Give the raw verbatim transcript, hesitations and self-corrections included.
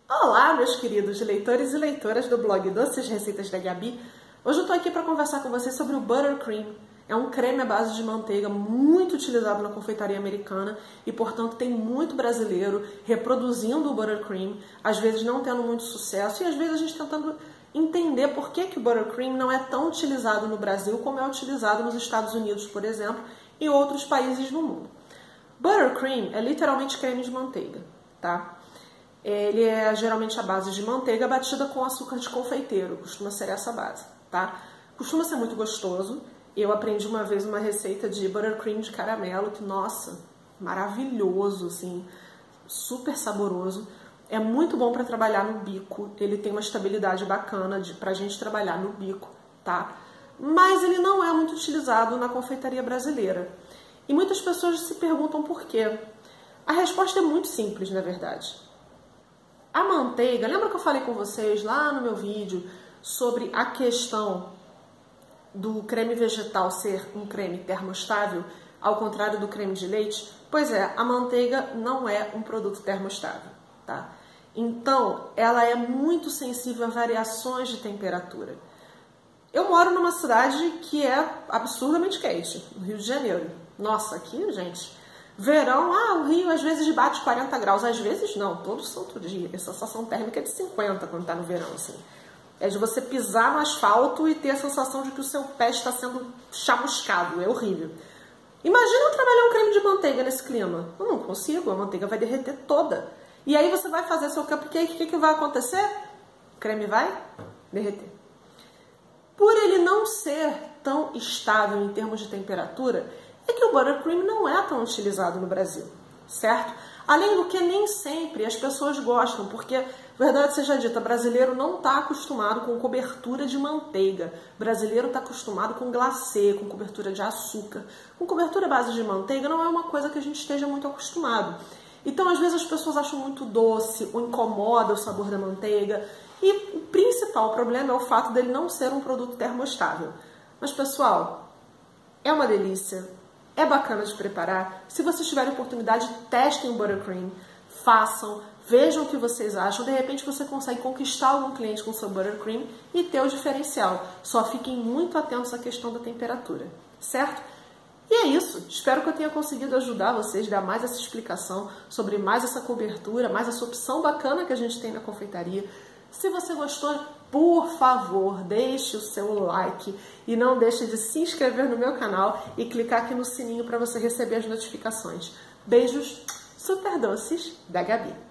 Olá, meus queridos leitores e leitoras do blog Doces Receitas da Gabi. Hoje eu tô aqui para conversar com vocês sobre o Buttercream. É um creme à base de manteiga muito utilizado na confeitaria americana e, portanto, tem muito brasileiro reproduzindo o Buttercream, às vezes não tendo muito sucesso e às vezes a gente tentando entender por que, que o Buttercream não é tão utilizado no Brasil como é utilizado nos Estados Unidos, por exemplo, e outros países no mundo. Buttercream é literalmente creme de manteiga, tá? Ele é geralmente a base de manteiga batida com açúcar de confeiteiro, costuma ser essa base, tá? Costuma ser muito gostoso. Eu aprendi uma vez uma receita de buttercream de caramelo, que, nossa, maravilhoso, assim, super saboroso. É muito bom para trabalhar no bico, ele tem uma estabilidade bacana de, pra gente trabalhar no bico, tá? Mas ele não é muito utilizado na confeitaria brasileira. E muitas pessoas se perguntam por quê. A resposta é muito simples, na verdade. A manteiga, lembra que eu falei com vocês lá no meu vídeo sobre a questão do creme vegetal ser um creme termostável, ao contrário do creme de leite? Pois é, a manteiga não é um produto termostável, tá? Então, ela é muito sensível a variações de temperatura. Eu moro numa cidade que é absurdamente quente, no Rio de Janeiro. Nossa, aqui, gente... Verão, ah, o Rio às vezes bate quarenta graus, às vezes não, todo santo dia. A sensação térmica é de cinquenta quando tá no verão, assim. É de você pisar no asfalto e ter a sensação de que o seu pé está sendo chamuscado, é horrível. Imagina eu trabalhar um creme de manteiga nesse clima. Eu não consigo, a manteiga vai derreter toda. E aí você vai fazer seu cupcake, o que, que vai acontecer? O creme vai derreter. Por ele não ser tão estável em termos de temperatura, é que o Buttercream não é tão utilizado no Brasil, certo? Além do que, nem sempre as pessoas gostam, porque, verdade seja dita, brasileiro não está acostumado com cobertura de manteiga. Brasileiro está acostumado com glacê, com cobertura de açúcar. Com cobertura à base de manteiga não é uma coisa que a gente esteja muito acostumado. Então, às vezes, as pessoas acham muito doce, ou incomoda o sabor da manteiga. E o principal problema é o fato dele não ser um produto termostável. Mas, pessoal, é uma delícia. É bacana de preparar. Se vocês tiverem oportunidade, testem o Buttercream, façam, vejam o que vocês acham. De repente você consegue conquistar algum cliente com o seu Buttercream e ter o diferencial. Só fiquem muito atentos à questão da temperatura, certo? E é isso. Espero que eu tenha conseguido ajudar vocês, dar mais essa explicação sobre mais essa cobertura, mais essa opção bacana que a gente tem na confeitaria. Se você gostou, por favor, deixe o seu like e não deixe de se inscrever no meu canal e clicar aqui no sininho para você receber as notificações. Beijos super doces da Gabi.